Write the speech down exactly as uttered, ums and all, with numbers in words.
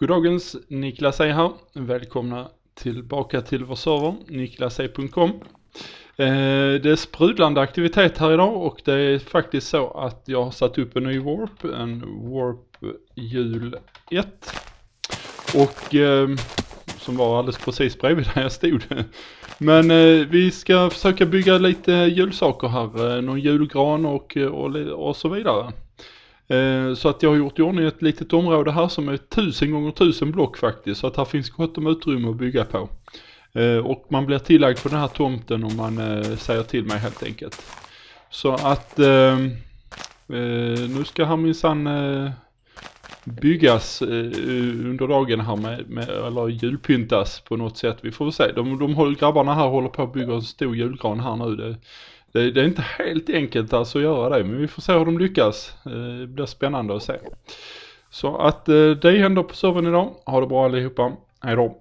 Goddagens, Niklas är här. Välkomna tillbaka till vår server, niklas punkt com. Eh, det är sprudlande aktivitet här idag och det är faktiskt så att jag har satt upp en ny warp, en warp jul ett. Och eh, som var alldeles precis bredvid där jag stod. Men eh, vi ska försöka bygga lite julsaker här, eh, någon julgran och, och, och så vidare. Så att jag har gjort i ordning ett litet område här som är tusen gånger tusen block faktiskt. Så att här finns gott om utrymme att bygga på. Och man blir tillagd på den här tomten om man säger till mig helt enkelt. Så att eh, nu ska här minsann eh, byggas eh, under dagen här med, med, eller julpyntas på något sätt. Vi får se. De, de håller, grabbarna här håller på att bygga en stor julgran här nu. Det, Det, det är inte helt enkelt alltså att göra det, men vi får se hur de lyckas. Det blir spännande att se. Så att det händer på servern idag. Ha det bra allihopa. Hej då.